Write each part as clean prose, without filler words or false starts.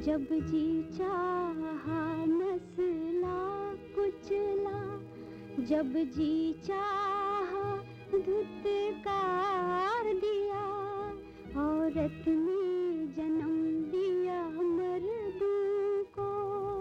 जब जी चाहा नस्ला कुचला, जब जी चाहा धुतकार दिया। औरत ने जन्म दिया मर्दों को।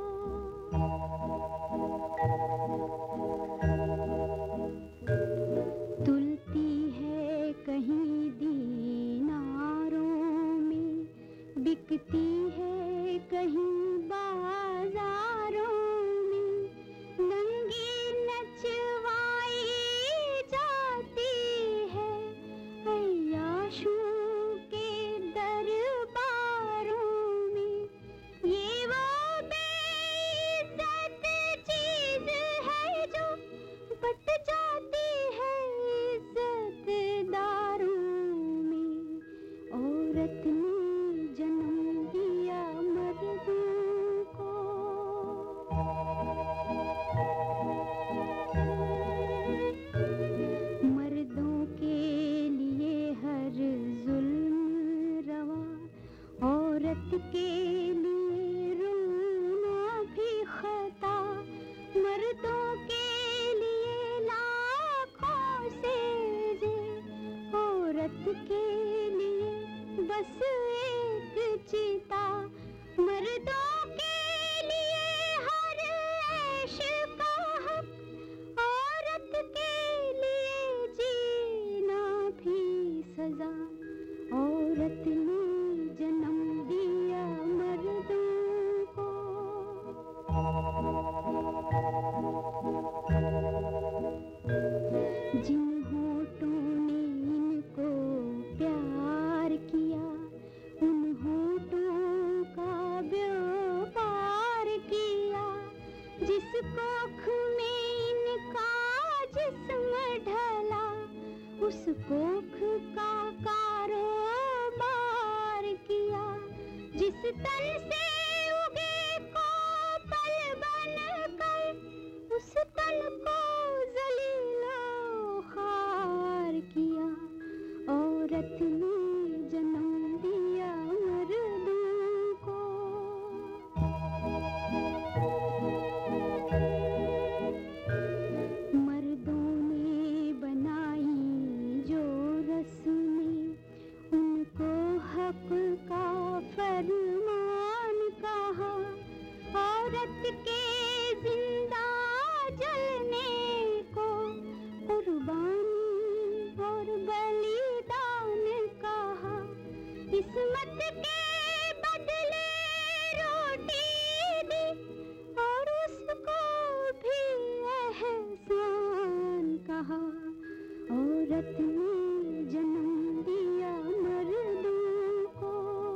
तुलती है कहीं दीनारों में, बिकती है कहीं बाजारों में, नंगी नचवाई जाती है अय्याशों के दरबारों में। ये वो बेइज्जत चीज है जो बट जाती है इज्जतदारों में। औरत ने जन्म दिया मर्दों को। मर्दों के लिए हर जुल्म रवा, औरत के लिए रोना भी खता। मर्दों के लिए लाखों सेजे, औरत के लिए बस एक चिता। मर्दों के लिए हर ऐश का हक, औरत के लिए जीना भी सजा। औरत ने जन्म दिया मर्दों को। जिन होठों ने इनको प्यार किया, उन होठों का व्यापार किया। जिस कोख में इनका जिस्म ढला, उस कोख का कारोबार किया। जिस तन से उगे को पल बनकर, उस तन को जलीलो खार किया। औरत ने जन्म दिया मर्दों को। मर्दों ने बनाई जो रस्में, उनको हक का फरमान कहा। औरत के जिंदा जलने को कुर्बानी और बलिदान कहा। किस्मत के बदले रोटी दी, और उसको भी एहसान कहा। औरत ने जन्म दिया मर्दों को।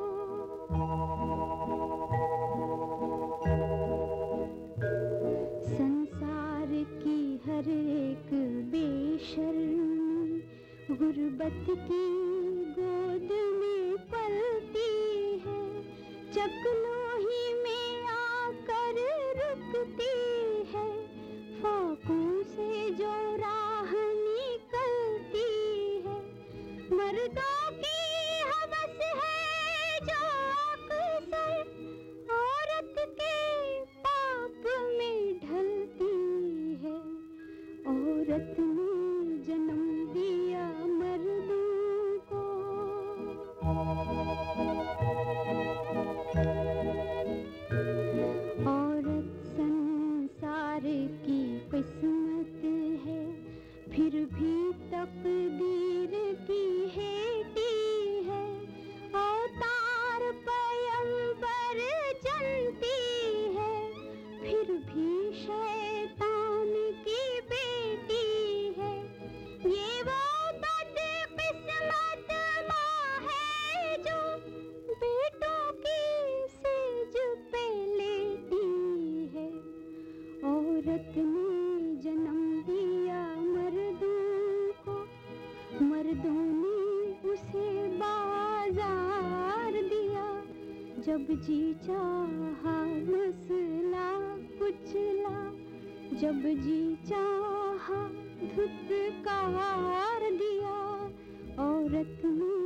संसार की हर एक बेशर्मी गुर्बत की गोद में पलती है। चकलोही में आकर रुकती है, फाकों से जो राह निकलती है। मर्दों की हवस है जो अक्सर औरत के पाप में ढलती है। औरत ने जन्म दिया मर्दों को। औरत संसार की किस्मत है, फिर भी तकदीर की हेटी है। अवतार पैगंबर जनती है, फिर भी शैतान की बेटी है। ये वो बदकिस्मत माँ है जो बेटों की सेज पे लेटी है। औरत ने जन्म दिया मर्दों को, मर्दों ने उसे बाजार दिया। जब जी चाहा नस्ला कुचला, जब जी चाहा धुतकार दिया। औरत ने